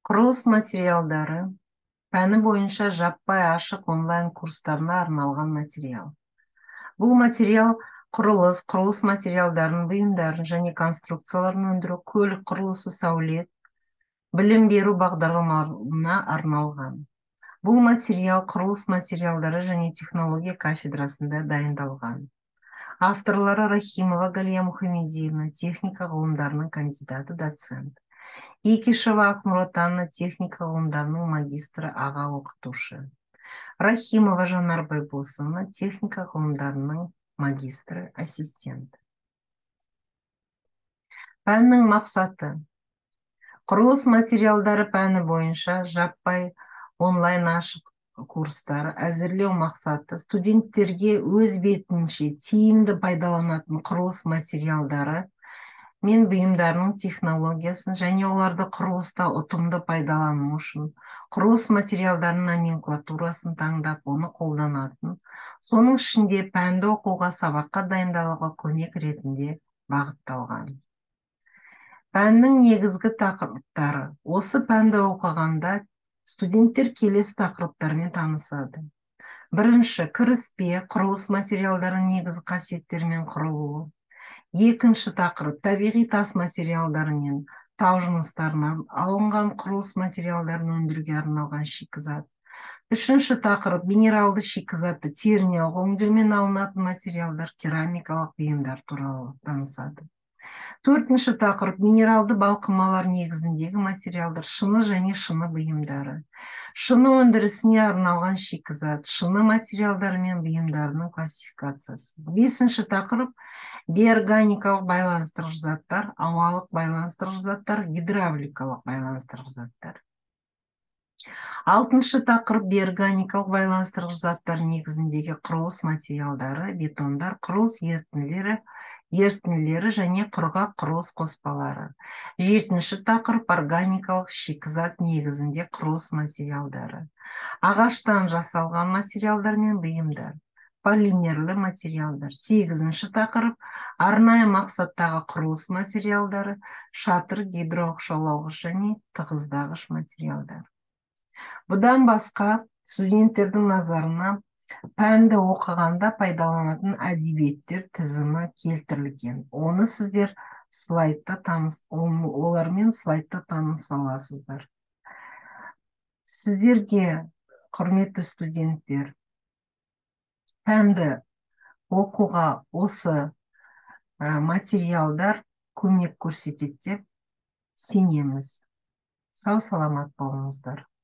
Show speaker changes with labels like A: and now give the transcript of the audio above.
A: Құрылыс материалдары пәні бойынша жаппай ашық онлайн курстарына арналған материал. Бұл материал құрылыс материалдарын, бұйымдарын және конструкцияларын өндіру, көлік құрылысы, сәулет, білім беру бағдарламаларына арналған. Бұл материал құрылыс материалдары және технология кафедрасында дайындалған. Авторлары Рахимова Галия Мухамедиевна, техника ғылымдарының кандидаты, доцент. Икишева Ақмұрат Анна, техника ғылымдарының магистрі, аға оқытушы. Рахимова Жанар Байбосовна, техника ғылымдарының магистрі, ассистент. Пәннің мақсаты. Құрылыс материалдары пәні бойынша жаппай онлайн ашық курстар әзірлеу мақсаты студенттерге өз бетінше тиімді пайдаланатын құрылыс материалдары мен бұйымдарының технологиясын және оларды құрылыста ұтымды пайдалану үшін құрылыс материалдарының номенклатурасын таңдап, оны қолданатын, соның ішінде пәнді оқуға, сабаққа дайындалуға көмек ретінде бағытталған. Пәннің негізгі тақырыптары. Осы пәнді оқығанда студенттер келесі тақырыптармен танысады. Бірінші, кіріспе, құрылыс материалдарының негізгі қасиеттерімен құрылуы. Екінші тақырып, табиғи тас материалдары мен тау жыныстарынан алынған құрылыс материалдарын өндіруге арналған шикізат. Үшінші тақырып, минералды шикізатты термиялық өңдеумен алынатын материалдар, керамикалық бұйымдар туралы танысады. Төртінші тақырып, минералды балқымалар негізіндегі материалдар, шыны және шыны бұйымдары. Шыны өндірісіне арналған шикізат, шыны материалдары мен бұйымдарының классификациясы. Бесінші тақырып, биорганикалық байланыстырғыш заттар, ауалық байланыстырғыш заттар, гидравликалық байланыстырғыш заттар. Алтыншы тақырып, биорганикалық байланыстырғыш заттар негізіндегі құрылыс материалдары, бетондар, құрылыс ерітінділері және құрғақ құрылыс қоспалары. Жетінші тақырып, органикалық шикізат негізінде құрылыс материалдары. Ағаштан жасалған материалдар мен бұйымдар. Полимерлі материалдар. Сегізінші тақырып, арнайы мақсаттағы құрылыс материалдары, шатыр, гидрооқшаулағыш және тығыздағыш материалдар. Бұдан басқа студенттердің назарына пәнді оқығанда пайдаланатын әдебиеттер тізімі келтірілген. Оны сіздер олармен слайдта таныса аласыздар. Сіздерге, құрметті студенттер, пәнді оқуға осы материалдар көмек көрсетеді деп сенеміз. Сау саламат болыңыздар.